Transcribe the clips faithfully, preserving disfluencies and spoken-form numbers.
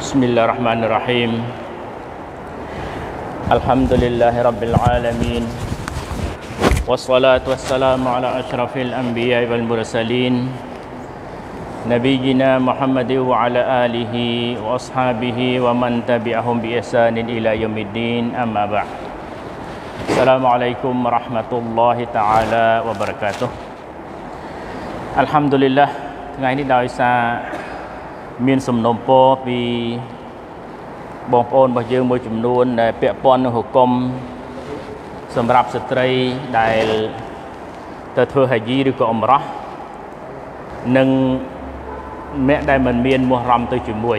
Bismillahirrahmanirrahim. Alhamdulillahi alamin. Wassalatu wassalamu ala asyrafil anbiya wal mursalin Nabiyyina Muhammad wa ala alihi wa ashabihi wa man tabi'ahum bi ihsanin ila yaumiddin, amma ba'd. Assalamualaikum warahmatullahi taala wabarakatuh. Alhamdulillah, ថ្ងៃនេះដោយសារមានសំណូមពរពីបងប្អូនរបស់យើងមួយចំនួនដែលពាក់ព័ន្ធនឹងហុគមសម្រាប់ស្ត្រីដែលទៅធ្វើហាជីឬក៏អ៊ុំរ៉ោះនិងអ្នកដែលមិនមានមោះរំទៅជាមួយ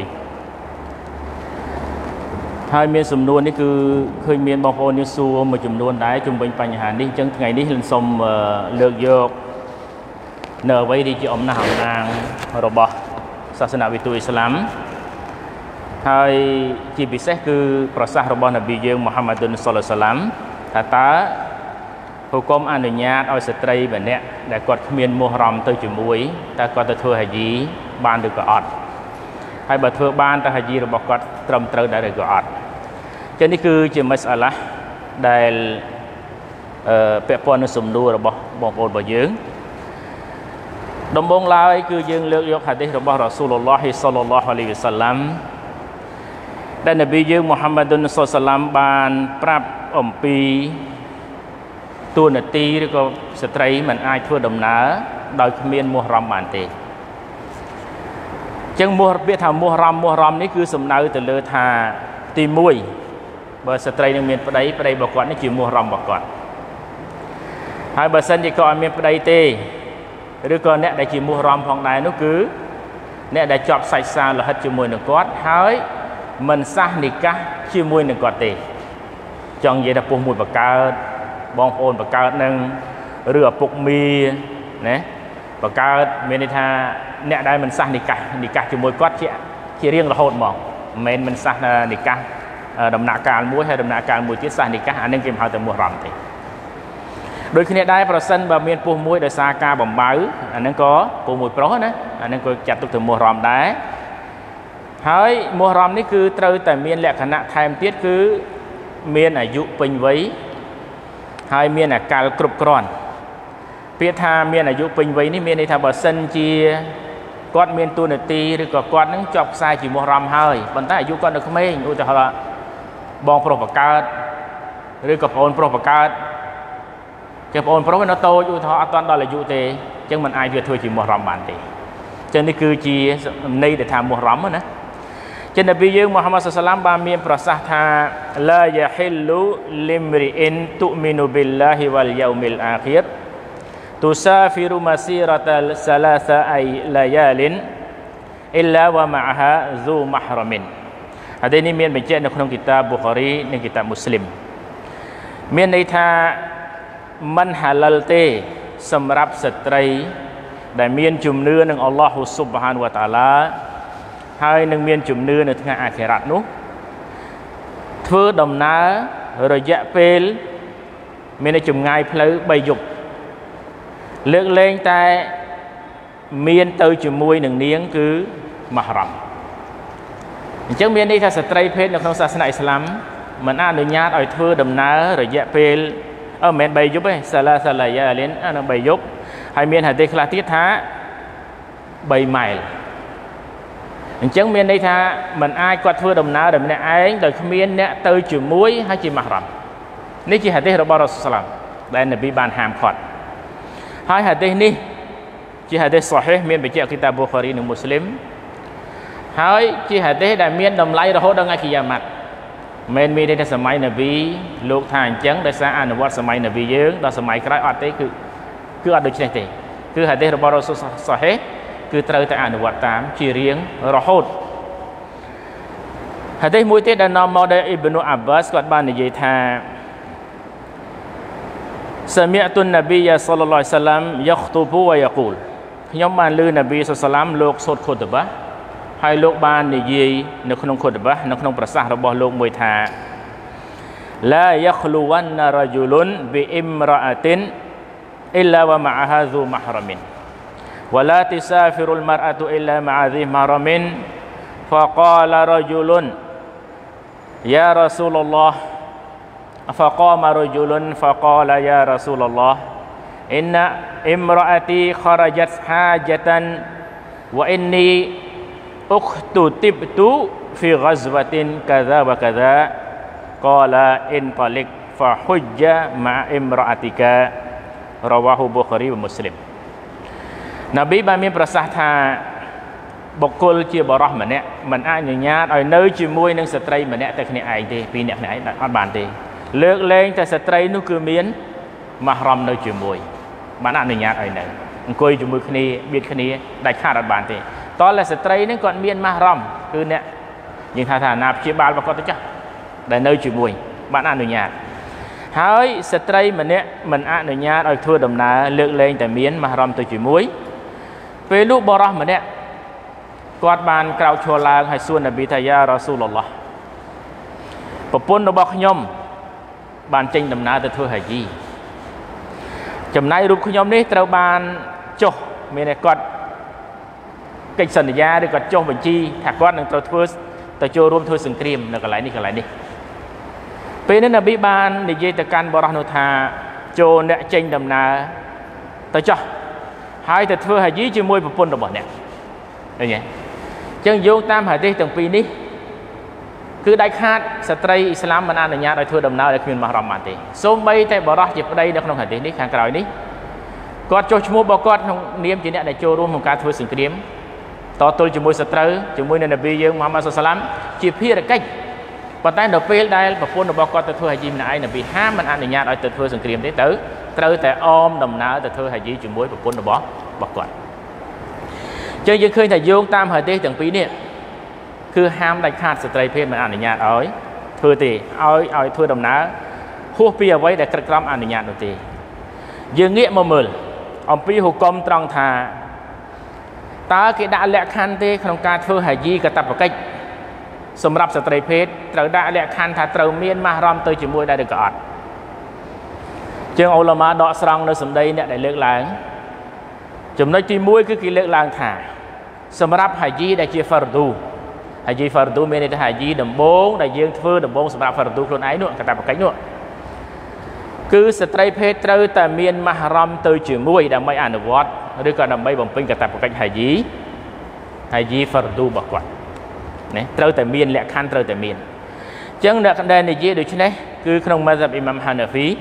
ហើយមានសំណួរនេះគឺឃើញមានបងប្អូននេះសួរមួយចំនួនដែរជុំវិញបញ្ហានេះអញ្ចឹងថ្ងៃនេះខ្ញុំសូមលើកយកនៅអ្វីដែលជាអំណះអំណាងរបស់សាសនាវិទូអ៊ីស្លាមហើយជាពិសេសគឺប្រសាសន៍របស់នប៊ីយើងមូហាម៉ាឌុនសល្លឡោះអាឡៃហ៊ីវ៉ាសល្លាមថាតើហុគមអនុញ្ញាតឲ្យស្ត្រីម្នាក់ដែលគាត់គ្មានមោះរំទៅជាមួយតើគាត់ទៅធ្វើហាជីបានឬក៏អត់ហើយបើធ្វើបានតើហាជីរបស់គាត់ត្រឹមត្រូវដែរឬក៏អត់ចឹងនេះគឺជាមស្អាឡាដែលអឺពាក់ព័ន្ធនឹងសំណួររបស់បងប្អូនរបស់យើងដំបូងឡើយគឺយើងលើកយកហាឌីសរបស់រ៉ាស៊ូលឡោះសល្លឡោះអាឡៃហ៊ីវ៉ាសល្លាមដែលនប៊ីយើងមូហាម៉ាឌុនសល្លឡោះបានប្រាប់អំពីតួនាទីឬក៏ស្ត្រីមិនអាចធ្វើដំណើរដោយគ្មានមោះរំបានទេអញ្ចឹងមោះពាក្យថាមោះរំមោះរំនេះគឺសំដៅទៅលើថាទីមួយបើស្ត្រីនឹងមានប្តីប្តីរបស់គាត់នេះជាមោះរំរបស់គាត់ហើយបើសិនជាគាត់អត់មានប្តីទេឬក៏អ្នកដែលជាមោះរំផងដែរនោះគឺអ្នកដែលជាប់សាច់សាលហិតជាមួយនឹងគាត់ហើយមិនសះនិកាសជាមួយនឹងគាត់ទេចង់និយាយថាពុះមួយបកើតបងប្អូនបកើតនឹងឬឪពុកមីណាបកើតមានន័យថាអ្នកដែលមិនសះនិកាសនិកាសជាមួយគាត់ជាជារៀងរហូតហ្មងមិនមែនមិនសះនិកាសដំណាក់កាលមួយហើយដំណាក់កាលមួយទៀតសះនិកាសអានឹងគេហៅតែមោះរំទេដូចគ្នាដែរប្រសិនបើមានពោះមួយដោយសារការបំបៅអានឹងក៏ពោះមួយប្រុសណាអានឹងក៏ចាត់ទុកទៅមោះរំដែរហើយមោះរំនេះគឺត្រូវតែមានលក្ខណៈថែមទៀតគឺមានអាយុពេញវ័យហើយមានអាកាលគ្រប់គ្រាន់ពាក្យថាមានអាយុពេញវ័យនេះមានន័យថាបើសិនជាគាត់មានតួនាទីឬក៏គាត់នឹងជាប់ខ្សែជាមោះរំហើយប៉ុន្តែអាយុគាត់នៅក្មេងឧទាហរណ៍បងប្រុសបកើតឬក៏ប្អូនប្រុសបកើតចឹងបងប្រុសនៅតូចឧទាហរណ៍អត់ទាន់ដល់អាយុទេអញ្ចឹងមិនអាចវាធ្វើជាមោះរំបានទេអញ្ចឹងនេះគឺជាន័យដែលថាមោះរំណាចឹងនប៊ីយើងមូហាម៉ាត់សល្លឡោះបានមានប្រសាសន៍ថាឡាយ៉ាហ៊ីលូលីមរីអ៊ីនទុមីនូប៊ីលឡាហ៊ីវ៉ាលយោមីលអាខិរទុសាហ្វីរុម៉ាស៊ីរ៉ាតាលសាឡាសាអៃឡាយ៉ាលិនអ៊ីឡាវ៉ាម៉ាហាហ្ស៊ូម៉ាហ្រ៉មីនហាឌីសនេះមានបញ្ជាក់នៅក្នុងគីតាប៊ូខារីនិងគីតាបមូស្លីមមានន័យថាមិនហាឡាល់ទេសម្រាប់ស្ត្រីដែលមានជំនឿនឹងអល់ឡោះស៊ុបហានវតាអាឡាហើយនឹងមានជំនឿនៅថ្ងៃអាខិរ៉ាត់នោះធ្វើដំណើររយៈពេលមានចម្ងាយផ្លូវបីយប់លើកលែងតែមានទៅជាមួយនឹងនាងគឺម៉ាហ្រ៉ាំអញ្ចឹងមានន័យថាស្ត្រីភេទនៅក្នុងសាសនាអ៊ីស្លាមមិនអនុញ្ញាតឲ្យធ្វើដំណើររយៈពេលអឺមិនមែនបីយប់ទេសាឡាសាឡាយ៉ាលិនអានឹងបីយប់ហើយមានហាឌីសខ្លះទៀតថាបីម៉ៃលអញ្ចឹងមានន័យថាมันអាចគាត់ធ្វើដំណើរដោយម្នាក់ឯងដោយគ្មានអ្នកទៅជាមួយហើយជាម៉ាហ្រ៉ាំនេះជាហាឌីសរបស់រ៉ាស៊ូលសល្លាមដែលនប៊ីបានហាមឃាត់ហើយហាឌីសនេះជាហាឌីសសូហេះមានបញ្ជាក់គីតាប៊ូខារីនិងមូស្លីមហើយជាហាឌីសដែលមានតម្លៃរហូតដល់ថ្ងៃគីយ៉ាម៉ាត់មិនមានទេសម័យនប៊ីលោកថាអញ្ចឹងដោយសារអនុវត្តសម័យនប៊ីយើងដល់សម័យក្រោយអត់ទេគឺគឺអត់ដូចនេះទេគឺហាឌីសរបស់រ៉ាស៊ូលសូហេះគឺត្រូវតែអនុវត្តតាមជារៀងរហូតហាឌីសមួយទៀតដែលនាំមកដោយអ៊ីប្នូអាប់បាសគាត់បាននិយាយថាសាមីអតុននប៊ីសល្លឡោះអាឡៃហ៊ីវ៉ាសល្លាមយ៉ាខ្តុបវ៉ាយ៉ាគូលខ្ញុំបានឮនប៊ីសល្លឡោះអាឡៃហ៊ីវ៉ាសល្លាមលោកសូត្រខុតបាហើយលោកបាននិយាយនៅក្នុងខុតបានៅក្នុងប្រសាសន៍របស់លោកមួយថាឡាយ៉ាខ្លូវ៉ាន់ណារ៉ាជូលុនប៊ីអ៊ីមរ៉ាអាតិនអ៊ីឡាវ៉ាម៉ាហាហ្ស៊ូម៉ាហ្រ៉ាមីន ولا تسافر المرأة إلا مع ذي محرم فقال رجل يا رسول الله فقام رجل فقال يا رسول الله إن امرأتي خرجت حاجة وإني اختتبت في غزوة كذا وكذا قال انطلق فحج مع امرأتك رواه البخاري ومسلم នប៊ីបានមានប្រសាសន៍ថាបុគ្គលជាបរិសម្នាក់មិនអនុញ្ញាតឲ្យនៅជាមួយនឹងស្ត្រីម្នាក់តែគ្នាឯងទេពីរនាក់គ្នាឯងអត់បានទេលើកលែងតែស្ត្រីនោះគឺមានមហរំនៅជាមួយបានអនុញ្ញាតឲ្យនៅអង្គុយជាមួយគ្នាបៀតគ្នាដាច់ខាតអត់បានទេតើស្ត្រីនឹងគាត់មានមហរំគឺអ្នកយើងថាថាអាណាព្យាបាលរបស់គាត់ទៅចាស់ដែលនៅជាមួយបានអនុញ្ញាតហើយស្ត្រីម្នាក់មិនអនុញ្ញាតឲ្យធ្វើដំណើរលើកលែងតែមានមហរំទៅជាមួយពេលនោះបរិសម្នាក់គាត់បានក្រោកឈរឡើងហើយសួរនប៊ីថាយ៉ារ៉ាស៊ូលឡោះប្រពន្ធរបស់ខ្ញុំបានចេញដំណើរទៅធ្វើហាជីចំណាយរូបខ្ញុំនេះត្រូវបានចុះមានតែគាត់កិច្ចសន្យាឬក៏ចុះបញ្ជីថាគាត់នឹងត្រូវធ្វើទៅចូលរួមធ្វើសង្គ្រាមនៅកន្លែងនេះកន្លែងនេះពេលនេះនប៊ីបាននិយាយទៅកាន់បរិសនោះថាចូលអ្នកចេញដំណើរទៅចុះហើយទៅធ្វើហាជីជាមួយប្រពន្ធរបស់អ្នកឃើញទេអញ្ចឹងយោងតាមហាឌីសទាំងពីរនេះគឺដាច់ខាតស្ត្រីអ៊ីស្លាមមិនអនុញ្ញាតឲ្យធ្វើដំណើរដែលគ្មានមហរំបានទេសូម្បីតែបរិសជាប្តីនៅក្នុងហាឌីសនេះខាងក្រោយនេះគាត់ចុះឈ្មោះរបស់គាត់ក្នុងនាមជាអ្នកដែលចូលរួមក្នុងការធ្វើសង្គ្រាមតទល់ជាមួយសត្រូវជាមួយនឹងនប៊ីយើងមូហាម៉ាត់សុសឡាមជាភារកិច្ចប៉ុន្តែដល់ពេលដែលប្រពន្ធរបស់គាត់ទៅធ្វើហាជីម្នាក់ឯងនប៊ីហាមមិនអនុញ្ញាតឲ្យទៅធ្វើសង្គ្រាមទេទៅត្រូវតែអមដំណើរទៅធ្វើហាជីជាមួយប្រពន្ធរបស់របស់គាត់ចឹងយើងឃើញថាយោងតាមហាឌីសទាំងពីរនេះគឺហាមដាច់ខាតស្ត្រីភេទមិនអនុញ្ញាតឲ្យធ្វើទេឲ្យឲ្យធ្វើដំណើរហួសពីអ្វីដែលក្រឹតក្រមអនុញ្ញាតនោះទេយើងងាកមកមើលអំពីហុគមត្រង់ថាតើគេដាក់លក្ខខណ្ឌទេក្នុងការធ្វើហាជីកតបកិច្ចសម្រាប់ស្ត្រីភេទត្រូវដាក់លក្ខខណ្ឌថាត្រូវមានមហរំទៅជាមួយដែរឬក៏អត់ជាងអ៊ូឡាម៉ាដកស្រង់នៅសម្ដីអ្នកដែលលើកឡើងចំណុចទីមួយគឺគេលើកឡើងថាសម្រាប់ហាជីដែលជាហ្វារឌូហាជីហ្វារឌូមានន័យថាហាជីដំបូងដែលយើងធ្វើដំបូងសម្រាប់ហ្វារឌូខ្លួនឯងនោះកតបកិច្ចនោះគឺស្ត្រីភេទត្រូវតែមានមហរំទៅជាមួយដើម្បីអនុវត្តឬក៏ដើម្បីបំពេញកតបកិច្ចហាជីហាជីហ្វារឌូរបស់គាត់ណាត្រូវតែមានលក្ខខណ្ឌត្រូវតែមានអញ្ចឹងអ្នកដែលនិយាយដូចនេះគឺក្នុងម៉ាហ្សាប់អ៊ីម៉ាំហាណាហ្វី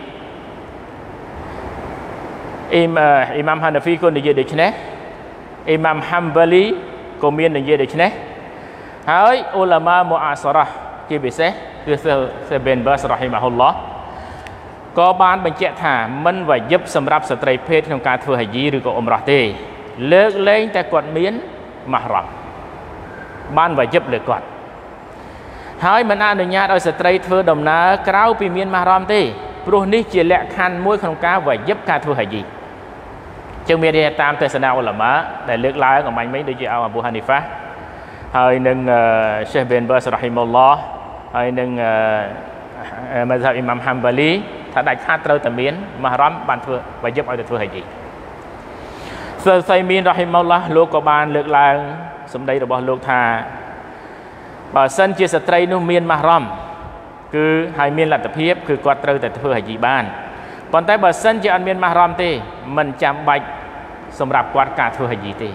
អ៊ីមអ៊ីម៉ាំហាណាហ្វីក៏និយាយដូចនេះអ៊ីម៉ាំហាំបាលីក៏មាននិយាយដូចនេះហើយអ៊ូឡាម៉ាមូអាសារ៉ាជាពិសេសគឺសេប៊ិនបាសរ៉ហ៊ីម៉ាហ៊ុលឡោះក៏បានបញ្ជាក់ថាមិនវ៉ាយិបសម្រាប់ស្ត្រីភេទក្នុងការធ្វើហាជីឬក៏អ៊ុំរ៉ោះទេលើកលែងតែគាត់មានមហរំបានវ៉ាយិបលើគាត់ហើយមិនអនុញ្ញាតឲ្យស្ត្រីធ្វើដំណើរក្រៅពីមានមហរំទេព្រោះនេះជាលក្ខខណ្ឌមួយក្នុងការវ៉ាយិបការធ្វើហាជីចឹងមានតាមទស្សនៈអ៊ូឡាម៉ាដែលលើកឡើងអំបញ្ញមិញដូចជាអាប៊ូហានីហ្វាហើយនឹងសេះប៊ិនបាសរ៉ហ៊ីម៉ុលឡោះហើយនឹងម៉ាហ្សាប់អ៊ីម៉ាំហាំបាលីថាដាច់ខាតត្រូវតែមានមហរំបានធ្វើវ៉ាយិបឲ្យទៅធ្វើហាជីសឺសៃមីនរ៉ហ៊ីម៉ុលឡោះលោកក៏បានលើកឡើងសម្ដីរបស់លោកថាបើសិនជាស្ត្រីនោះមានមហរំគឺហើយមានលទ្ធភាពគឺគាត់ត្រូវតែធ្វើហាជីបានប៉ុន្តែបើសិនជាអត់មានមហរំទេមិនចាំបាច់សម្រាប់គាត់ការធ្វើហាជីទេ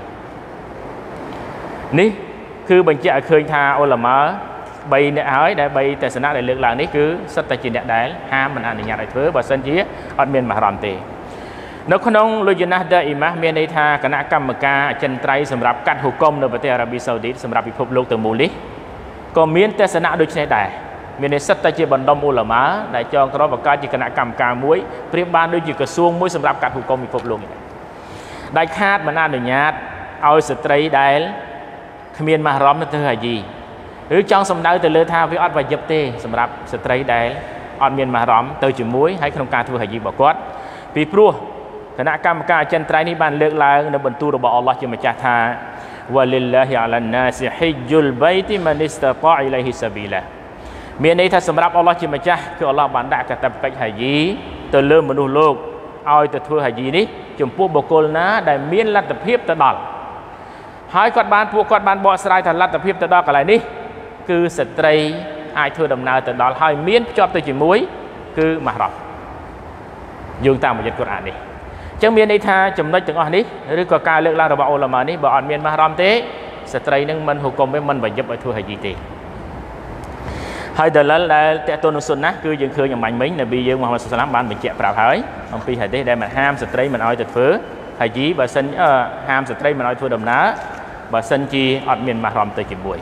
នេះគឺបញ្ជាក់ឲ្យឃើញថាអ៊ូឡាម៉ាបីអ្នកហើយដែលបីទស្សនៈដែលលើកឡើងនេះគឺសិតតែជាអ្នកដែលហាមមិនអនុញ្ញាតឲ្យធ្វើបើសិនជាអត់មានមហរំទេនៅក្នុងលុយណាស់ដាអ៊ីម៉ាស់មានន័យថាគណៈកម្មការអចិន្ត្រៃយ៍សម្រាប់កាត់ហុគមនៅប្រទេសអារ៉ាប៊ីសាអូឌីតសម្រាប់ពិភពលោកទាំងមូលនេះក៏មានទស្សនៈដូចនេះដែរមានន័យសិតតែជាបណ្ដុំអ៊ូឡាម៉ាដែលចងក្រងបង្កើតជាគណៈកម្មការមួយប្រៀបបានដូចជាក្រសួងមួយសម្រាប់កាត់ហុគមពិភពលោកនេះដាច់ខាតមិនអនុញ្ញាតឲ្យស្ត្រីដែលគ្មានមហរំទៅធ្វើហាជីឬចង់សំដៅទៅលើថាវាអត់វ៉ាយិបទេសម្រាប់ស្ត្រីដែលអត់មានមហរំទៅជាមួយហើយក្នុងការធ្វើហាជីរបស់គាត់ពីព្រោះគណៈកម្មការអចិន្ត្រៃយ៍នេះបានលើកឡើងនៅបន្ទូលរបស់អល់ឡោះជាម្ចាស់ថាវ៉ាលិលឡាហ៊ីអាឡានណាសហ៊ីជុលបៃទីម៉ានីស្តាតាអ៊ីឡៃហ៊ីសាប៊ីឡាមានន័យថាសម្រាប់អល់ឡោះជាម្ចាស់គឺអល់ឡោះបានដាក់កាតព្វកិច្ចហាជីទៅលើមនុស្សលោកឲ្យទៅធ្វើហាជីនេះចំពោះបុគ្គលណាដែលមានលទ្ធភាពទៅដល់ហើយគាត់បានពួកគាត់បានបកស្រាយថាលទ្ធភាពទៅដល់កន្លែងនេះគឺស្ត្រីអាចធ្វើដំណើរទៅដល់ហើយមានភ្ជាប់ទៅជាមួយគឺមហរ៉ាមយោងតាមអាយ៉ាតកូរ៉ាននេះអញ្ចឹងមានន័យថាចំណុចទាំងអស់នេះឬក៏ការលើកឡើងរបស់អ៊ូឡាម៉ានេះបើអត់មានមហរ៉ាមទេស្ត្រីនឹងមិនហុគមទេមិនបញ្ញឹបឲ្យធ្វើហាជីទេហើយដលលដែលតេតូនសុនណាគឺយើងឃើញអំបញ្ញមិញនប៊ីយើងមូហាម៉ាត់សុសឡាមបានបញ្ជាក់ប្រាប់ហើយអំពីហាឌីសដែលមិនហាមស្ត្រីមិនឲ្យទៅធ្វើហាជីបើសិនហាមស្ត្រីមិនឲ្យធ្វើដំណើរបើសិនជាអត់មានមហរ៉ាមទៅជាមួយ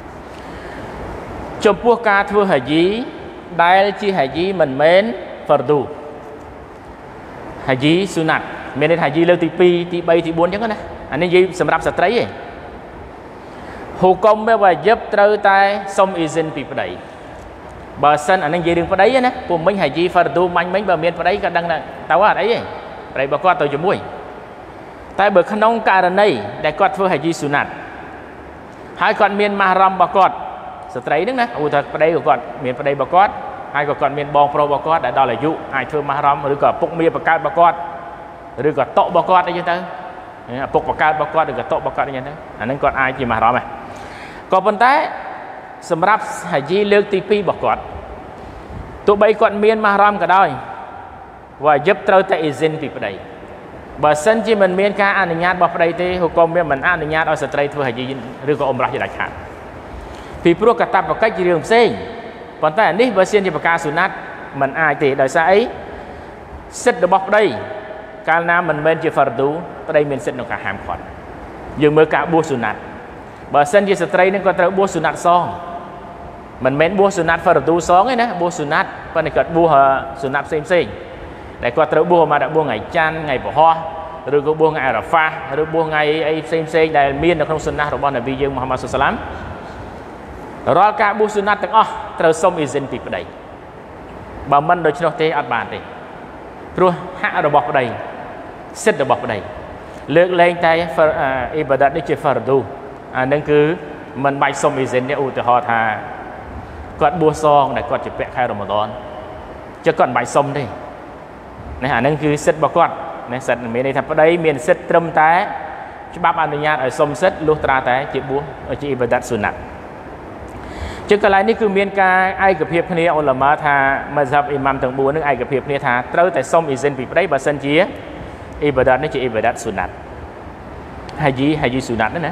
ចំពោះការធ្វើហាជីដែលជាហាជីមិនមែនហ្វរឌូហាជីស៊ូណាត់មានន័យថាហាជីលើកទីពីរទីបីទីបួនអញ្ចឹងណាអានេះនិយាយសម្រាប់ស្ត្រីឯងហុគមវាយិបត្រូវតែសុំអ៊ីសិនពីប្តីបើសិនអានឹងនិយាយរឿងប្តីណាពួកមិញហាជីហ្វារឌូមាញ់មិញបើមានប្តីក៏ដឹងទៅអត់អីទេប្តីរបស់គាត់ទៅជាមួយតែបើក្នុងករណីដែលគាត់ធ្វើហាជីស៊ូណាត់ហើយគាត់មានម៉ារ៉ាំរបស់គាត់ស្ត្រីហ្នឹងណាឧទាហរណ៍ប្តីcủaគាត់មានប្តីរបស់គាត់ហើយក៏គាត់មានបងប្រុសរបស់គាត់ដែលដល់អាយុអាចធ្វើម៉ារ៉ាំឬក៏ឪពុកមាបង្កើតរបស់គាត់ឬក៏តុរបស់គាត់អីចឹងទៅឪពុកបង្កើតរបស់គាត់ឬក៏តុរបស់គាត់អីចឹងទៅអាហ្នឹងគាត់អាចជាម៉ារ៉ាំដែរក៏ប៉ុន្តែសម្រាប់ហាជីលើកទីពីររបស់គាត់ទោះបីគាត់មានម៉ារ៉ាំក៏ដោយវ៉ាយិបត្រូវតែអ៊ីសិនពីប្តីបើសិនជាមិនមានការអនុញ្ញាតរបស់ប្តីទេហុគមវាមិនអនុញ្ញាតឲ្យស្ត្រីធ្វើហាជីឬក៏អ៊ុំរ៉ាជាដាច់ខាតពីព្រោះកតាបកិច្ចជារឿងផ្សេងប៉ុន្តែនេះបើសិនជាប្រការស៊ូណាត់មិនអាចទេដោយសារអីសិទ្ធិរបស់ប្តីកាលណាមិនមែនជាហ្វារឌូប្តីមានសិទ្ធិក្នុងការហាមឃាត់យើងមើលការបួសស៊ូណាត់បើសិនជាស្ត្រីនឹងក៏ត្រូវបួសស៊ូណាត់សងមិនមែនបួសស៊ូណាត់ហ្វារឌូសងទេណាបួសស៊ូណាត់ប៉ុន្តែគាត់បួសស៊ូណាត់ផ្សេងផ្សេងដែលគាត់ត្រូវបួសមកដល់បួសថ្ងៃច័ន្ទថ្ងៃពហុឬក៏បួសថ្ងៃអារ៉ាហ្វាឬបួសថ្ងៃអីផ្សេងផ្សេងដែលមាននៅក្នុងសុណារបស់នប៊ីយើងមូហាម៉ាត់សុសឡាមរាល់ការបួសស៊ូណាត់ទាំងអស់ត្រូវសុំអ៊ីសិនពីប្តីបើមិនដូច្នោះទេអត់បានទេព្រោះហក្សរបស់ប្តីសិទ្ធិរបស់ប្តីលើកលែងតែអ៊ីបាដាតនេះជាហ្វារឌូអានឹងគឺមិនបាច់សុំអ៊ីសិនទេឧទាហរណ៍ថាគាត់បួសសងដែលគាត់ជាពាក់ខែរ៉ូម៉ាឌនចឹងគាត់មិនបាច់សុំទេនេះអានឹងគឺសិទ្ធិរបស់គាត់នេះសិទ្ធិមានន័យថាប្តីមានសិទ្ធិត្រឹមតែច្បាប់អនុញ្ញាតឲ្យសុំសិទ្ធិលុះត្រាតែជាបួសជាអ៊ីបាដាតស៊ូណាត់ជាកន្លែងនេះគឺមានការឯកភាពគ្នាអ៊ុលាម៉ាថាម៉ាហ្សាប់អ៊ីម៉ាំទាំងបួននឹងឯកភាពគ្នាថាត្រូវតែសុំអ៊ីសិនពីប្តីបើសិនជាអ៊ីបាដាតនេះជាអ៊ីបាដាតស៊ូណាត់ហាជីហាជីស៊ូណាត់ណា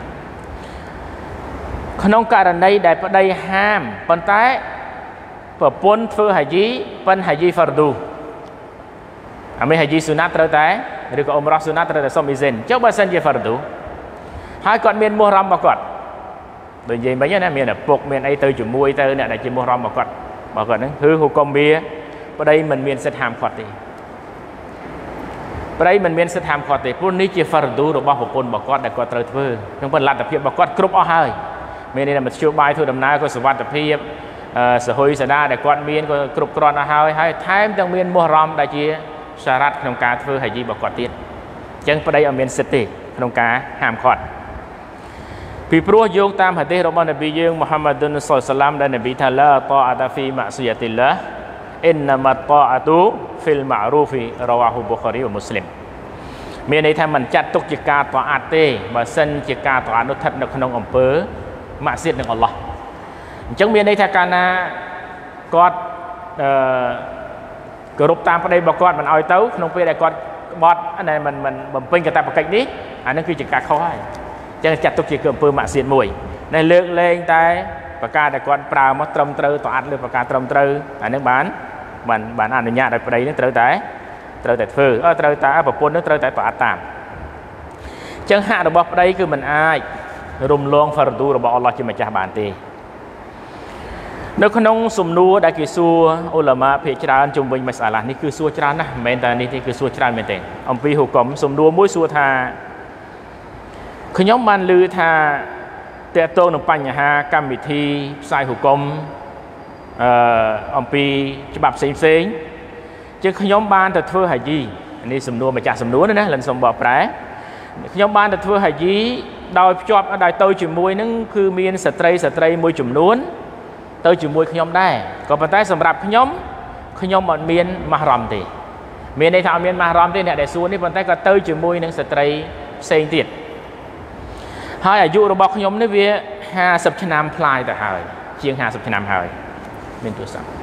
ក្នុងករណីដែលប្តីហាមប៉ុន្តែប្រពន្ធធ្វើហាជីប៉ុនហាជីហ្វារឌូអាមេហាជីស៊ូណាត់ត្រូវតែឬក៏អ៊ុំរ៉ាស៊ូណាត់ត្រូវតែសុំអ៊ីសិនចុះបើសិនជាហ្វារឌូហើយគាត់មានមូហរ៉ាំរបស់គាត់ដូចនិយាយមិញណាមានឪពុកមានអីទៅជាមួយទៅអ្នកដែលជាមូហរ៉ាំរបស់គាត់របស់គាត់ហ្នឹងគឺហុគមវាប្តីមិនមានសិទ្ធិហាមឃាត់ទេប្តីមិនមានសិទ្ធិហាមឃាត់ទេព្រោះនេះជាហ្វារឌូរបស់ប្រពន្ធរបស់គាត់ដែលគាត់ត្រូវធ្វើក្នុងប៉ុន្តែលទ្ធភាពរបស់គាត់គ្រប់អស់ហើយមានន័យថាមធ្យោបាយធ្វើដំណើរក៏សុវត្ថិភាពសហុយសាដាដែលគាត់មានក៏គ្រប់គ្រាន់អស់ហើយហើយថែមទាំងមានមូហរ៉ាំដែលជាសារ៉ាត់ក្នុងការធ្វើហាជីរបស់គាត់ទៀតអញ្ចឹងប្តីអត់មានសិទ្ធិទេក្នុងការហាមឃាត់ពីព្រោះយោងតាមហាឌីសរបស់នប៊ីយើងមូហាម៉ាឌុនសុលឡាឡាមដែលនប៊ីថាឡាតាអតាហ្វីម៉ាស៊ីយ៉ាទីឡាអ៊ីនណាម៉ាតាអទូហ្វីលម៉ារូហ្វីរវ៉ាហ៊ូប៊ូខារីវ៉ាមូស្លីមមានន័យថាមិនចាត់ទុកជាការតាអាត់ទេបើសិនជាការតាអាត់នោះស្ថិតនៅក្នុងអំពើម៉ាក់សៀតនឹងអល់ឡោះអញ្ចឹងមានន័យថាកាលណាគាត់អឺគោរពតាមប្តីរបស់គាត់មិនឲ្យទៅក្នុងពេលដែលគាត់ក្បត់ដែលមិនមិនបំពេញកាតព្វកិច្ចនេះអានឹងគឺជាការខុសហើយចឹងចាត់ទុកជាអំពើម៉ាក់សៀតមួយនេះលើកលែងតែប្រការដែលគាត់ប្រើមកត្រឹមត្រូវតអាត់លើប្រការត្រឹមត្រូវអានឹងបានបានបានអនុញ្ញាតឲ្យប្តីនឹងត្រូវតែត្រូវតែធ្វើអឺត្រូវតែប្រពន្ធនឹងត្រូវតែតអាត់តាមចឹងហក្សរបស់ប្តីគឺមិនអាចរំលងហ្វារឌូរបស់អល់ឡោះជាម្ចាស់បានទេនៅក្នុងសំណួរដែលគេសួរអ៊ុលាម៉ាភាគច្រើនជុំវិញម៉ាសាឡានេះគឺសួរច្រើនណាស់មិនមែនតែនេះទេគឺសួរច្រើនមែនទេអំពីហុគមសំណួរមួយសួរថាខ្ញុំបានឮថាតេតងនឹងបញ្ហាកម្មវិធីផ្សាយហុគមអឺអំពីច្បាប់ផ្សេងផ្សេងជាខ្ញុំបានទៅធ្វើហាជីនេះសំណួរម្ចាស់សំណួរណាលិនសំបកប្រែខ្ញុំបានទៅធ្វើហាជីដោយភ្ជាប់ដោយទៅជាមួយនឹងគឺមានស្ត្រីស្ត្រីមួយចំនួនទៅជាមួយខ្ញុំដែរក៏ប៉ុន្តែសម្រាប់ខ្ញុំខ្ញុំអត់មានម៉ាស់រ៉ាំទេមានន័យថាអត់មានម៉ាស់រ៉ាំទេអ្នកដែលសួរនេះប៉ុន្តែក៏ទៅជាមួយនឹងស្ត្រីផ្សេងទៀតហហើយអាយុរបស់ខ្ញុំនេះវាห้าสิบឆ្នាំផ្លាយទៅហើយជាងห้าสิบឆ្នាំហើយមានទូរស័ព្ទ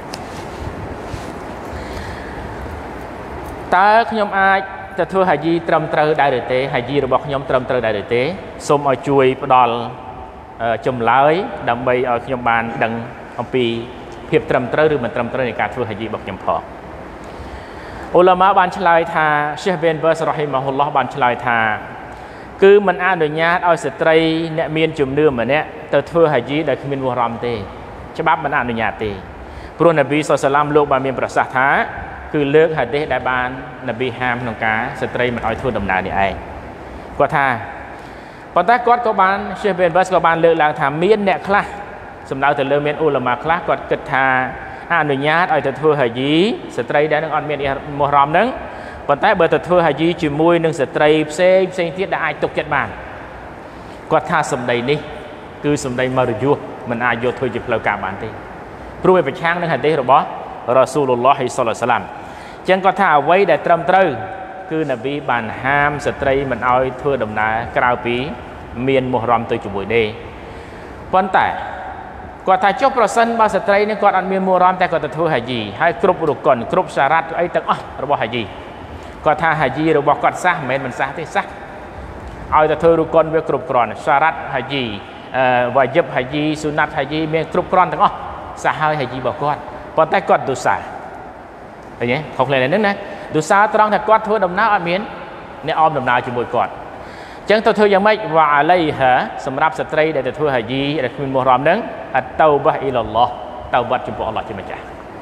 តើខ្ញុំអាចទៅធ្វើហាជីត្រឹមត្រូវដែរឬទេហាជីរបស់ខ្ញុំត្រឹមត្រូវដែរឬទេសូមឲ្យជួយផ្ដល់ចម្លើយដើម្បីឲ្យខ្ញុំបានដឹងអំពីភាពត្រឹមត្រូវឬមិនត្រឹមត្រូវនៃការធ្វើហាជីរបស់ខ្ញុំផងអ៊ូឡាម៉ាបានឆ្លើយថាសេះប៊ីនបាសរ៉ហ៊ីម៉ាហ៊ុលឡោះបានឆ្លើយថាគឺមិនអនុញ្ញាតឲ្យស្ត្រីអ្នកមានជំនឿម្នាក់ទៅធ្វើហាជីដែលគ្មានវោះរំទេច្បាប់មិនអនុញ្ញាតទេព្រោះនប៊ីសល្លឡាមលោកបានមានប្រសាសន៍ថាគឺលើកហាឌីសដែលបាននប៊ីហាមក្នុងការស្ត្រីមិនឲ្យធ្វើដំណើរនេះឯងគាត់ថាប៉ុន្តែគាត់ក៏បានសេះប៊ីនបាសក៏បានលើកឡើងថាមានអ្នកខ្លះសំដៅទៅលើមានអ៊ូឡាម៉ាខ្លះគាត់គិតថាអនុញ្ញាតឲ្យទៅធ្វើហាជីស្ត្រីដែលនឹងអត់មានវោះរំហ្នឹងប៉ុន្តែបើទៅធ្វើហាជីជាមួយនឹងស្ត្រីផ្សេងផ្សេងទៀតដែលអាចទុកចិត្តបានគាត់ថាសម្ដីនេះគឺសម្ដីមរយុះមិនអាចយកធ្វើជាផ្លូវការបានទេព្រោះវាប្រឆាំងនឹងហាឌីសរបស់រ៉ាស៊ូលុលឡោះសល្លឡាមអញ្ចឹងគាត់ថាអ្វីដែលត្រឹមត្រូវគឺនប៊ីបានហាមស្ត្រីមិនឲ្យធ្វើដំណើរក្រៅពីមានវោះរំទៅជាមួយទេប៉ុន្តែគាត់ថាចុះប្រសិនបើស្ត្រីនេះគាត់អត់មានវោះរំតែគាត់ទៅធ្វើហាជីហើយគ្រប់រុកុនគ្រប់សារ៉ាត់អីទាំងអស់របស់ហាជីគាត់ថាហាជីរបស់គាត់សះមិនមែនមិនសះទេសះឲ្យទៅធ្វើរុកុនវាគ្រប់គ្រាន់សារ៉ាត់ហាជីអឺវ៉ាយិបហាជីស៊ូណាត់ហាជីមានគ្រប់គ្រាន់ទាំងអស់សះហើយហាជីរបស់គាត់ប៉ុន្តែគាត់ទុសាឃើញទេខុសគ្នានេះណាទុសាត្រង់ថាគាត់ធ្វើដំណើរអត់មានអ្នកអមដំណើរជាមួយគាត់អញ្ចឹងទៅធ្វើយ៉ាងម៉េចវ៉ាអាឡៃហាសម្រាប់ស្ត្រីដែលទៅធ្វើហាជីដែលគ្មានវោះរំហ្នឹងអតតោបាអ៊ីឡាឡោះតោបាត់ចំពោះអល់ឡោះជាម្ចាស់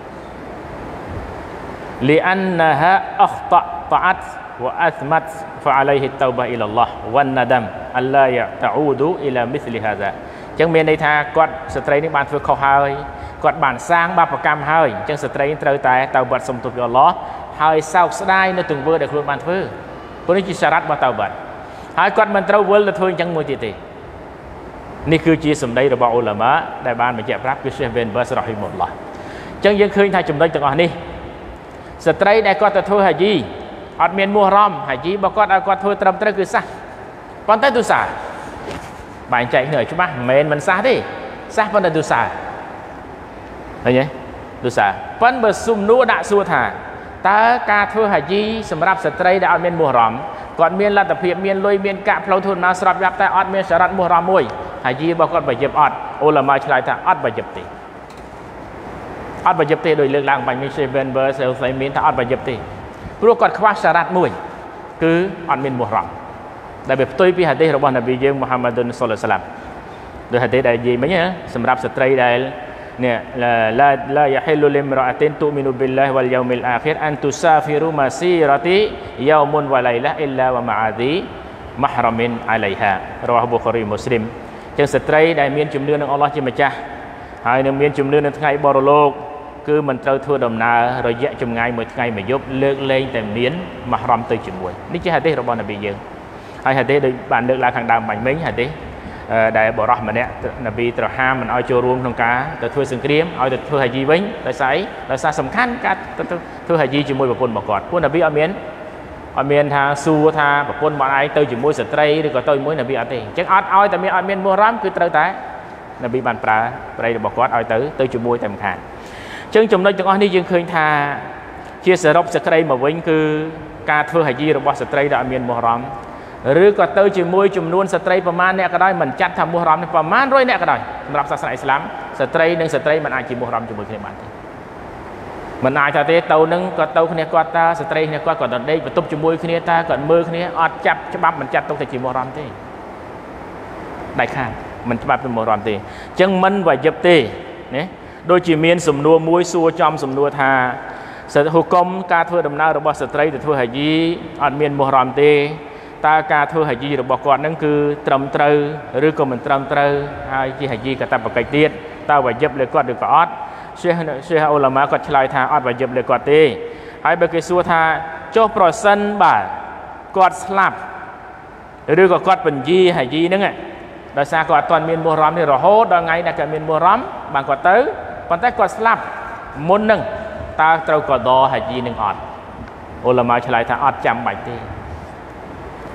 លីអានណាហាអខតតអាត់វ៉ាអស្មាត់ហ្វាអាឡៃហ៊ីតោបាអ៊ីឡាឡោះវ៉ានណាដាមអល់ឡាយ៉ាតអ៊ូឌូអ៊ីឡាមីស្លីហាហ្សាអញ្ចឹងមានន័យថាគាត់ស្ត្រីនេះបានធ្វើខុសហើយគាត់បានសាងបាបកម្មហើយអញ្ចឹងស្ត្រីត្រូវតែតោបាត់សុំទោសពីអល់ឡោះហើយសោកស្ដាយនៅទង្វើដែលខ្លួនបានធ្វើព្រោះនេះជាសារ៉ាត់របស់តោបាត់ហើយគាត់មិនត្រូវវិលទៅធ្វើអញ្ចឹងមួយទៀតទេនេះគឺជាសម្ដីរបស់អ៊ូឡាម៉ាដែលបានបញ្ជាក់ប្រាប់គឺសេះប៊ីនបាសរ៉ហ៊ីម៉ុលឡោះអញ្ចឹងយើងឃើញថាចំណុចទាំងអស់នេះស្ត្រីដែលគាត់ទៅធ្វើហាជីអត់មានវោះរំហាជីរបស់គាត់ឲ្យគាត់ធ្វើត្រឹមត្រូវគឺសះប៉ុន្តែទុសាបែងចែកគ្នាឲ្យច្បាស់មិនមែនមិនសះទេសះប៉ុន្តែទុសាឃើញទេទុសាប៉ុន្តែបើសុំនួរដាក់សួរថាតើការធ្វើហាជីសម្រាប់ស្ត្រីដែលអត់មានវោះរំគាត់មានលទ្ធភាពមានលុយមានកាក់ផ្លូវធ្វើដំណើរស្រាប់យ៉ាប់តែអត់មានសារ៉ាត់វោះរំមួយហាជីរបស់គាត់បយិបអត់អ៊ូឡាម៉ាឆ្លើយថាអត់បយិបទេអត់បយិបទេដោយលើកឡើងបាញ់មីសេវិនបឺសេលសៃមានថាអត់បយិបទេព្រោះគាត់ខ្វះសារ៉ាត់មួយគឺអត់មានវោះរំដែលវាផ្ទុយពីហាឌីសរបស់នប៊ីយើងមូហាម៉ាឌុនសល្លឡាមដោយហាឌីសដែលនិយាយមិញណាសម្រាប់ស្ត្រីដែលនេះឡាឡាយ៉ាហ៊ីលូលីមរ៉អាទីនទូមីនូប៊ីលឡាហ៍វលយូមីលអាខិរអានទូសាហ្វីរូម៉ាស៊ីរ៉ាទីយូមុនវឡៃឡាអ៊ីឡាវម៉ាអាឌីម៉ាហ្រ៉ាមីនអាឡៃហារ៉ាហ៊ប៊ូខារីមូស្លីមចឹងស្ត្រីដែលមានជំនឿនឹងអល់ឡោះជាម្ចាស់ហើយនឹងមានជំនឿនៅថ្ងៃបរលោកគឺមិនត្រូវធ្វើដំណើររយៈចម្ងាយមួយថ្ងៃមួយយប់លើកលែងតែមានម៉ាហ្រ៉ាំទៅជាមួយនេះជាហាឌីសរបស់នប៊ីយើងហើយហាឌីសដូចបានលើកឡើងខាងដើមបាញ់មិញហាឌីសដែលបរោះម្នាក់នប៊ីត្រូវហាមមិនឲ្យចូលរួមក្នុងការទៅធ្វើសង្គ្រាមឲ្យទៅធ្វើហាជីវិញដោយសារអីដោយសារសំខាន់ការធ្វើហាជីជាមួយប្រពន្ធរបស់គាត់ព្រោះនប៊ីអត់មានអត់មានថាសួរថាប្រពន្ធរបស់ឯងទៅជាមួយស្ត្រីឬក៏ទៅជាមួយនប៊ីអត់ទេអញ្ចឹងអត់ឲ្យតែមានអត់មានវោះរំគឺត្រូវតែនប៊ីបានប្រើប្រិយរបស់គាត់ឲ្យទៅទៅជាមួយតែម្ខាងអញ្ចឹងចំណុចទាំងអស់នេះយើងឃើញថាជាសរុបសេចក្តីមកវិញគឺការធ្វើហាជីរបស់ស្ត្រីដែលអត់មានវោះរំឬក៏ទៅជាមួយចំនួនស្ត្រីប្រមាណអ្នកក៏ដោយមិនចាត់ថាវោះរំនេះប្រមាណរយអ្នកក៏ដោយសម្រាប់សាសនាអ៊ីស្លាមស្ត្រីនិងស្ត្រីមិនអាចជាវោះរំជាមួយគ្នាបានទេមិនអាចថាទេទៅនឹងក៏ទៅគ្នាគាត់តាស្ត្រីគ្នាគាត់ក៏ដេកបន្ទប់ជាមួយគ្នាតាគាត់មើលគ្នាអត់ចាប់ច្បាប់មិនចាត់ទុកថាជាវោះរំទេដាច់ខាតមិនច្បាប់ជាវោះរំទេអញ្ចឹងមិនវ៉ាយិបទេណាដូចជាមានសំណួរមួយសួរចំសំណួរថាសិទ្ធិហុគមការធ្វើដំណើររបស់ស្ត្រីទៅធ្វើហាជីអត់មានវោះរំទេតើការធ្វើហាជីរបស់គាត់នឹងគឺត្រឹមត្រូវឬក៏មិនត្រឹមត្រូវហើយជាហាជីកតបកិច្ចទៀតតើវ៉ាយិបលើគាត់ឬក៏អត់សេះសេះអ៊ូឡាម៉ាគាត់ឆ្លើយថាអត់វ៉ាយិបលើគាត់ទេហើយបើគេសួរថាចុះប្រសិនបើគាត់ស្លាប់ឬក៏គាត់បញ្ជីហាជីហ្នឹងដោយសារគាត់អត់ទាន់មានវោះរំនេះរហូតដល់ថ្ងៃដែលគាត់មានវោះរំបានគាត់ទៅប៉ុន្តែគាត់ស្លាប់មុនហ្នឹងតើត្រូវកដោហាជីនឹងអត់អ៊ូឡាម៉ាឆ្លើយថាអត់ចាំបាច់ទេ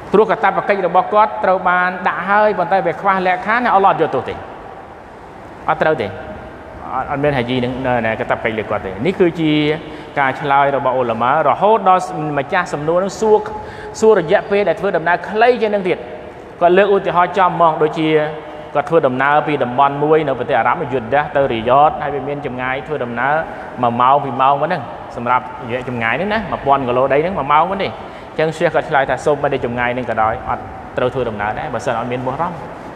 ព្រោះកតាបកិច្ចរបស់គាត់ត្រូវបានដាក់ហើយប៉ុន្តែវាខ្វះលក្ខខណ្ឌអល់ឡោះយកទោសទេអត់ត្រូវទេអត់មានហាជីនឹងកតាបកិច្ចលើគាត់ទេនេះគឺជាការឆ្លើយរបស់អ៊ុលម៉ារហូតដល់ម្ចាស់សំណួរនឹងសួរសួររយៈពេលដែលធ្វើដំណើរខ្លីជាងនឹងទៀតគាត់លើកឧទាហរណ៍ចំហ្មងដូចជាគាត់ធ្វើដំណើរពីតំបន់មួយនៅប្រទេសអារ៉ាប់យូដាសទៅរីយ៉តហើយវាមានចម្ងាយធ្វើដំណើរមួយម៉ោងពីរម៉ោងហ្នឹងសម្រាប់រយៈចម្ងាយហ្នឹងណាone thousandគីឡូដីហ្នឹងមួយម៉ោងហ្នឹងទេអញ្ចឹងሼខគាត់ឆ្លើយថាសូមមិនតែចម្ងាយហ្នឹងក៏ដោយអត់ត្រូវធ្វើដំណើរដែរបើសិនអត់មានមុហរ៉ម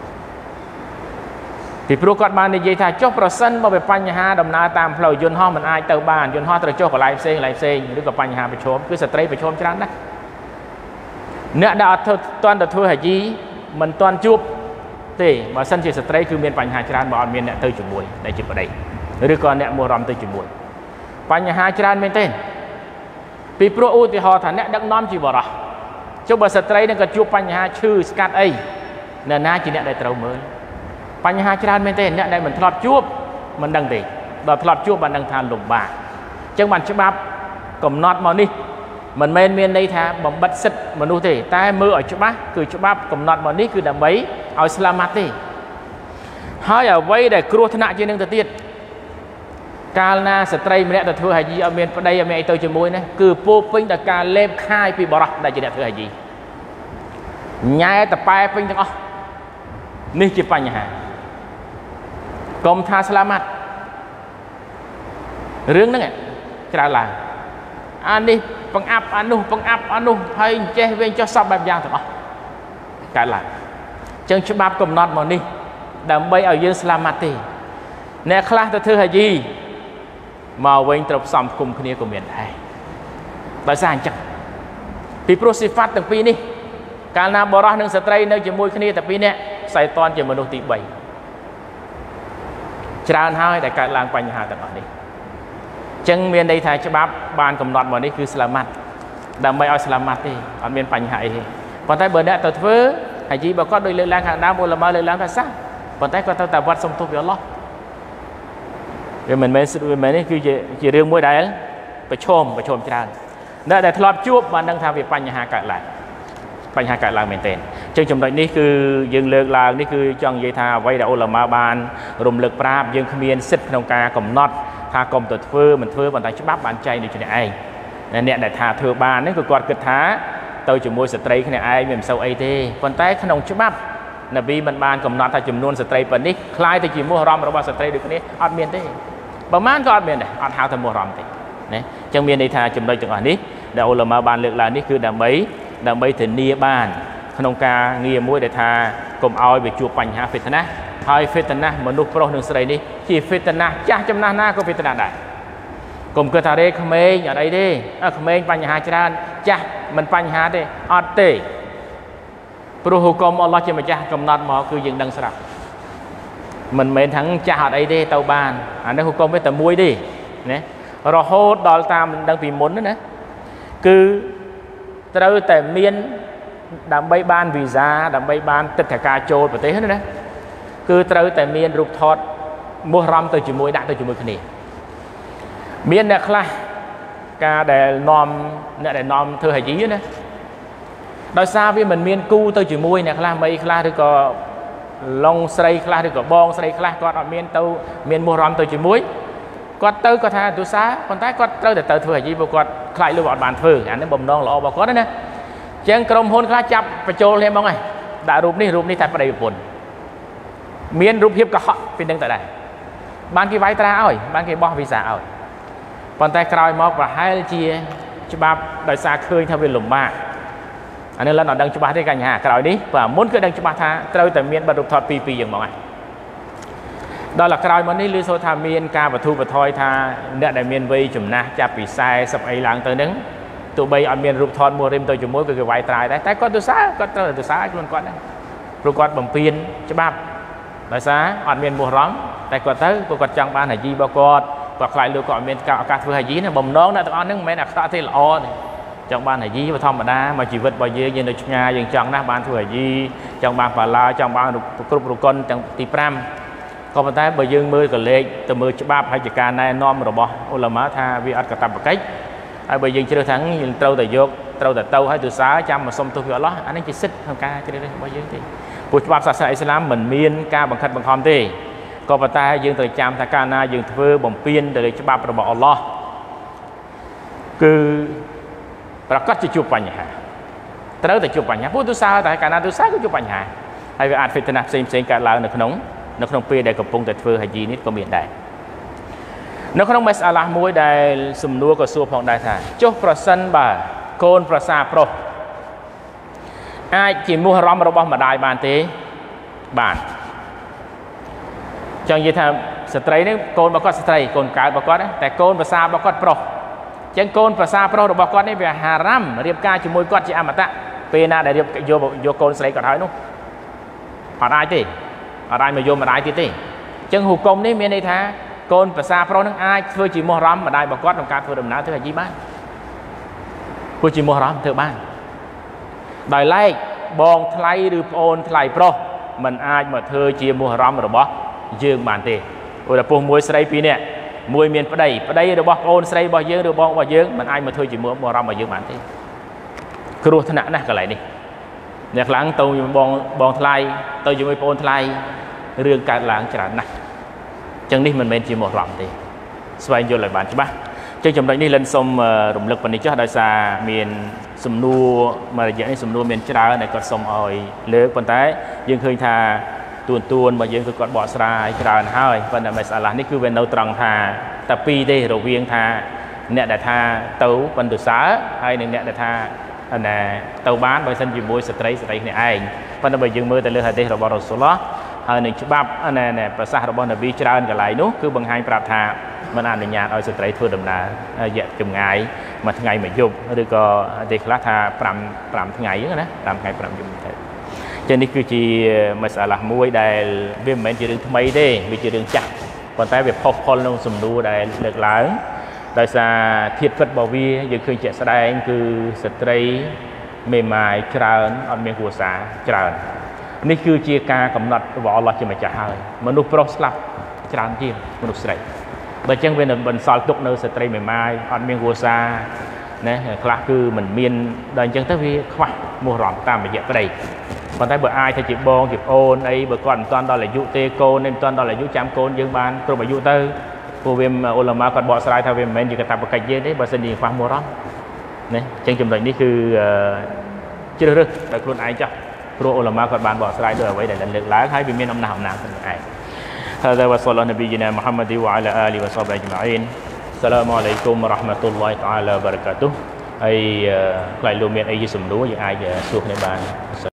ពីព្រោះគាត់បាននិយាយថាចុះប្រសិនបើវាបញ្ហាដំណើរតាមផ្លូវយន្តហោះមិនអាចទៅបានយន្តហោះត្រូវចុះកន្លែងផ្សេងកន្លែងផ្សេងឬក៏បញ្ហាប្រឈមគឺស្ត្រីប្រឈមច្រើនណាស់អ្នកដែលអត់ទាន់ទៅធ្វើហាជីមិនទាន់ជួបទេបើសិនជាស្ត្រីគឺមានបញ្ហាច្រើនបើអត់មានអ្នកទៅជាមួយដែលជាប្តីឬក៏អ្នកមុហរ៉មទៅជាមួយបញ្ហាច្រើនមែនទេពីព្រោះឧទាហរណ៍ថាអ្នកដឹកនាំជាបរិះចុះបើស្ត្រីនឹងក៏ជួបបញ្ហាឈឺស្កាត់អីនៅណាជាអ្នកដែលត្រូវមើលបញ្ហាច្រើនមែនទេអ្នកដែលមិនធ្លាប់ជួបមិនដឹងទេដល់ធ្លាប់ជួបបានដឹងថាលំបាកអញ្ចឹងបានច្បាប់កំណត់មកនេះមិនមែនមានន័យថាបំបិទសិទ្ធិមនុស្សទេតែមើលឲ្យច្បាស់គឺច្បាប់កំណត់មកនេះគឺដើម្បីឲ្យស្លាមាត់ទេហើយអ្វីដែលគ្រោះថ្នាក់ជាងនឹងទៅទៀតកាលណាស្ត្រីម្នាក់ទៅធ្វើហាជីអត់មានប្តីអត់មានអីទៅជាមួយណាគឺពោពេញដោយការលេបខាយពីបរិះដែលជាអ្នកធ្វើហាជីញ៉ែតប៉ែពេញទាំងអស់នេះជាបញ្ហាកុំថាស្លាមាត់រឿងហ្នឹងច្រើនឡើងអានេះបង្អាប់អានោះបង្អាប់អានោះហើយចេះវិញចុះសពបែបយ៉ាងទាំងអស់កើតឡើងអញ្ចឹងច្បាប់កំណត់មកនេះដើម្បីឲ្យយើងស្លាមាត់ទេអ្នកខ្លះទៅធ្វើហាជីមកវិញត្រូវផ្សំគុំគ្នាក៏មានដែរដោយសារអញ្ចឹងពីព្រោះសិហ្វាត់ទាំងពីរនេះកាលណាបរិះនិងស្ត្រីនៅជាមួយគ្នាតែពីរនាក់សៃតានជាមនុស្សទីបីច្រើនហើយដែលកើតឡើងបញ្ហាទាំងអស់នេះអញ្ចឹងមានន័យថាច្បាប់បានកំណត់មកនេះគឺស្លាមាត់ដើម្បីឲ្យស្លាមាត់ទេអត់មានបញ្ហាអីទេប៉ុន្តែបើអ្នកទៅធ្វើហាជីបើគាត់ដូចលើកឡើងខាងដើមអ៊ុលម៉ាលើកឡើងថាសោះប៉ុន្តែគាត់ទៅតែវត្តសុំទោសពីអល់ឡោះវាមិនមែនវាមិននេះគឺជាជារឿងមួយដែលប្រឈមប្រឈមច្រើនអ្នកដែលធ្លាប់ជួបបានដឹងថាវាបញ្ហាកើតឡើងបញ្ហាកើតឡើងមែនទែនអញ្ចឹងចំណុចនេះគឺយើងលើកឡើងនេះគឺចង់និយាយថាអ្វីដែលអ៊ុលម៉ាបានរំលឹកប្រាប់យើងគ្មានសិទ្ធិក្នុងការកំណត់ថាកុំទៅធ្វើមិនធ្វើប៉ុន្តែច្បាប់បានចែងដូចគ្នាឯងអ្នកដែលថាធ្វើបាននេះគឺគាត់គិតថាទៅជាមួយស្ត្រីគ្នាឯងមិនសូវអីទេប៉ុន្តែក្នុងច្បាប់នប៊ីមិនបានកំណត់ថាចំនួនស្ត្រីប៉ុណ្នេះคล้ายទៅជាមុហរ៉មរបស់ស្ត្រីដូចគ្នាអត់មានទេប្រហែលក៏អត់មានដែរអត់ហៅថាមុហរ៉មទេណាអញ្ចឹងមានន័យថាចំណុចទាំងអស់នេះដែលអ៊ុលម៉ាបានលើកឡើងនេះគឺដើម្បីដើម្បីធានាបានក្នុងការងារមួយដែលថាកុំឲ្យវាជួបបញ្ហាហ្វីតណាហើយហ្វីតណាមនុស្សប្រុសនិងស្រីនេះជាហ្វីតណាចាស់ចំណាស់ណាក៏ហ្វីតណាដែរកុំគិតថារេក្មេងអត់អីទេក្មេងបញ្ហាច្រើនចាស់មិនបញ្ហាទេអត់ទេព្រោះហុគមអល់ឡោះជាម្ចាស់កំណត់មកគឺយើងដឹងស្រាប់មិនមែនថាចាស់អត់អីទេទៅបានអានេះហុគមវាតែមួយទេណារហូតដល់តាមដឹងពីមុនណាគឺត្រូវតែមានដើម្បីបានវីសាដើម្បីបានទឹកធការចូលប្រទេសណាគឺត្រូវតែមានរូបថតមុហរ៉មទៅជាមួយដាក់ទៅជាមួយគ្នាមានអ្នកខ្លះការដែលនាំអ្នកដែលនាំធ្វើហាជីណាដោយសារវាមិនមានគូទៅជាមួយអ្នកខ្លះមីខ្លះឬក៏ឡុងស្រីខ្លះឬក៏បងស្រីខ្លះគាត់អត់មានទៅមានមុហរ៉មទៅជាមួយគាត់ទៅគាត់ថាទុសាប៉ុន្តែគាត់ត្រូវតែទៅធ្វើហាជីព្រោះគាត់ខ្លាចលុបអត់បានធ្វើអានេះបំណងល្អរបស់គាត់ណាអញ្ចឹងក្រុមហ៊ុនខ្លះចាប់បញ្ចូលគ្នាមកហើយដាក់រូបនេះរូបនេះតែប្តីប្រពន្ធមានរូបភាពកុហកពីនឹងទៅដែរបានគេវាយត្រាឲ្យបានគេបោះវីសាឲ្យប៉ុន្តែក្រោយមកប្រហែលជាច្បាប់ដោយសារឃើញថាវាលំបាកអានេះឡើងអត់ដឹងច្បាស់ទេកញ្ញាក្រោយនេះបើមុនគឺដឹងច្បាស់ថាត្រូវតែមានបទរូបថតពីរពីរយ៉ាងមកហើយដល់ក្រោយមកនេះឮសូរថាមានការបទូបថយថាអ្នកដែលមានវ័យចំណាស់ចាប់ពីสี่สิบអីឡើងទៅនឹងទោះបីអត់មានរូបថតមួយរិមទៅជាមួយគឺគេវាយត្រាយដែរតែគាត់ទសាគាត់ត្រូវទសាឲ្យខ្លួនគាត់ដែរព្រោះគាត់បំពេញច្បាប់ដោយសារអត់មានមុហរ៉មតែគាត់ទៅព្រោះគាត់ចង់បានហាជីរបស់គាត់គាត់ខ្លាចលោកគាត់អត់មានឱកាសធ្វើហាជីណាបំណងអ្នកទាំងអស់ហ្នឹងមិនមែនអក្សរទេល្អទេចង់បានហាជីធម្មតាមកជីវិតរបស់យើងយើងនៅឆ្ងាយយើងចង់ណាស់បានធ្វើហាជីចង់បានបាឡាចង់បានគ្រប់រកុនទាំងទី5ក៏ប៉ុន្តែបើយើងមើលកលេចទៅមើលច្បាប់ហើយជាការណែនាំរបស់អ៊ុលម៉ាថាវាអត់កតាបកិច្ចហើយបើយើងជ្រើសថាយើងត្រូវតែយកត្រូវតែទៅឲ្យទូសាចាំមកសុំទោសពីអល់ឡោះអានេះជាសិទ្ធិក្នុងការជ្រើសរើសរបស់យើងទេព្រោះច្បាប់សាសនាអ៊ីស្លាមមិនមានការបង្ខិតបង្ខំទេក៏ប៉ុន្តែយើងត្រូវចាំថាកាលណាយើងធ្វើបំពេញទៅលើច្បាប់របស់អល់ឡោះគឺប្រកាសជាជួបបញ្ហាត្រូវតែជួបបញ្ហាព្រោះទូសាតែកាលណាទូសាគឺជួបបញ្ហាហើយវាអាចហ្វីតណាផ្សេងផ្សេងកើតឡើងនៅក្នុងនៅក្នុងពេលដែលកំពុងតែធ្វើហាជីនេះក៏មានដែរនៅក្នុងមេសអាឡាមួយដែលសំណួរក៏សួរផងដែរថាចុះប្រសិនបើកូនប្រសាប្រុសអាចជាមោះអារម្មណ៍របស់ម្ដាយបានទេបានចង់និយាយថាស្ត្រីនេះកូនរបស់គាត់ស្ត្រីកូនកើតរបស់គាត់តែកូនប្រសារបស់គាត់ប្រុសអញ្ចឹងកូនប្រសាប្រុសរបស់គាត់នេះវាហារ៉ាំរៀបការជាមួយគាត់ជាអមតៈពេលណាដែលរៀបយកយកកូនស្រីគាត់ហើយនោះអត់អាចទេអត់អាចមកយកម្ដាយទៀតទេអញ្ចឹងហុគមនេះមានន័យថាកូនប្រសាប្រុសនឹងអាចធ្វើជាមោះអារម្មណ៍ម្ដាយរបស់គាត់ក្នុងការធ្វើដំណើរធ្វើហាជីបានធ្វើជាមោះអារម្មណ៍ធ្វើបានដោយឡែកបងថ្លៃឬប្អូនថ្លៃប្រុសมันអាចមកធ្វើជាមោះអារម្មណ៍របស់យើងបានទេឧទាហរណ៍ពុះមួយស្រីពីរនាក់មួយមានប្តីប្តីរបស់ប្អូនស្រីរបស់យើងឬបងរបស់យើងมันអាចមកធ្វើជាមោះអារម្មណ៍របស់យើងបានទេគ្រោះថ្នាក់ណាស់កន្លែងនេះអ្នកខ្លាំងទៅបងបងថ្លៃទៅជាមួយប្អូនថ្លៃរឿងកើតឡើងច្រើនណាស់ចឹងនេះមិនមែនជាមោះអារម្មណ៍ទេស្វែងយល់ឲ្យបានច្បាស់ចឹងចំណុចនេះលិនសូមរំលឹកប៉ុណ្នេះចុះដោយសារមានសំណួរមួយរយៈនេះសំណួរមានច្រើនដែលគាត់សូមឲ្យលើកប៉ុន្តែយើងឃើញថាទួនទួនរបស់យើងគឺគាត់បកស្រាយច្រើនហើយប៉ុន្តែមេសាឡានេះគឺវានៅត្រង់ថាតែពីរទេរវាងថាអ្នកដែលថាទៅប៉ុន្តែសើហើយនិងអ្នកដែលថាណាទៅបានបើសិនជាមួយស្ត្រីស្ត្រីគ្នាឯងប៉ុន្តែបើយើងមើលទៅលើហាឌីសរបស់រ៉ូស៊ូលឡោះហើយនឹងច្បាប់ណែប្រសាសន៍របស់នប៊ីច្រើនកន្លែងនោះគឺបង្ហាញប្រាប់ថាមិនអនុញ្ញាតឲ្យស្ត្រីធ្វើដំណើររយៈចម្ងាយមួយថ្ងៃមួយយប់ឬក៏ទេខ្លះថា5 5ថ្ងៃហ្នឹងណា5ថ្ងៃ5យប់ទៅចឹងនេះគឺជាមសាឡាមួយដែលវាមិនមែនជារឿងថ្មីទេវាជារឿងចាស់ប៉ុន្តែវាផុសផុលក្នុងសំណួរដែលលើកឡើងដោយសារធាតុពិតរបស់វាយើងឃើញជាក់ស្ដែងគឺស្ត្រីមេម៉ាយច្រើនអត់មានគ្រួសារច្រើននេះគឺជាការកំណត់របស់អល់ឡោះជាម្ចាស់ហើយមនុស្សប្រុសស្លាប់ច្រើនជាងមនុស្សស្រីបើចឹងវានឹងបន្សល់ទុកនៅស្ត្រីមេម៉ាយអត់មានគ្រួសារណាខ្លះគឺមិនមានដល់អញ្ចឹងទៅវាខ្វះមោះអារម្មណ៍តាមរយៈប្តីប៉ុន្តែបើអាចទៅជាបងជាប្អូនអីបើគាត់មិនទាន់ដល់អាយុទេកូនមិនទាន់ដល់អាយុចាំកូនយើងបានគ្រប់អាយុទៅព្រោះវាអ៊ុលាម៉ាគាត់បកស្រាយថាវាមិនមែនជាកាតព្វកិច្ចយើងទេបើសិនជាខ្វះមោះអារម្មណ៍ណាអញ្ចឹងចំណុចនេះគឺជ្រើសរើសដោយខ្លួនឯងចាស់ព្រោះអ៊ុលាម៉ាគាត់បានបកស្រាយដោយអ្វីដែលលើកឡើងហើយវាមានអំណះអំណាងខ្លួនឯងهذا وصلى الله نبينا محمد وعلى آله وصحبه أجمعين السلام عليكم ورحمة الله تعالى وبركاته ហើយ ខ្លៃលោកមានអីជាសំណួរយើងអាចសួរគ្នាបាន